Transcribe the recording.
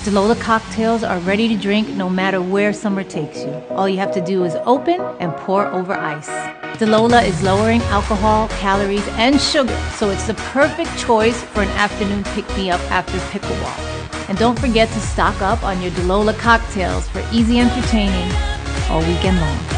Delola cocktails are ready to drink no matter where summer takes you. All you have to do is open and pour over ice. Delola is lowering alcohol, calories, and sugar, so it's the perfect choice for an afternoon pick-me-up after pickleball. And don't forget to stock up on your Delola cocktails for easy entertaining all weekend long.